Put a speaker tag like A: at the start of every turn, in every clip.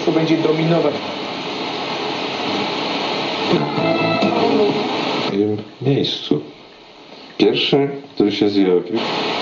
A: społeczeństwo będzie dominować.
B: W tym miejscu. Pierwszy, który się zjawił.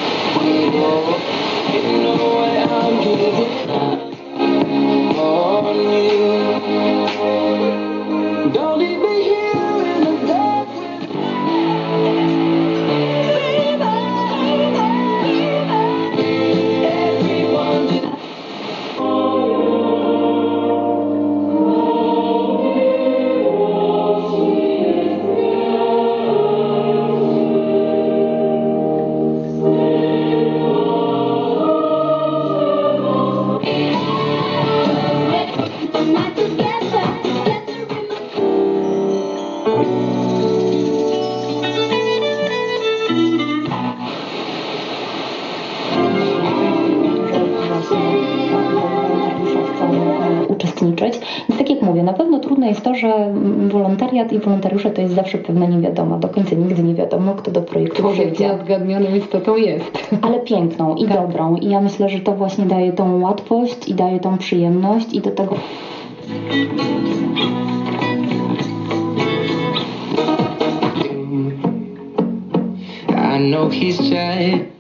C: Uczestniczyć. Więc tak jak mówię, na pewno trudne jest to, że wolontariat i wolontariusze to jest zawsze pewna niewiadoma. Do końca nigdy nie wiadomo, kto do projektu przyjdzie.
D: Nieodgadnioną istotą jest.
C: Ale piękną i dobrą. I ja myślę, że to właśnie daje tą łatwość i daje tą przyjemność i do tego...
E: I know he's tried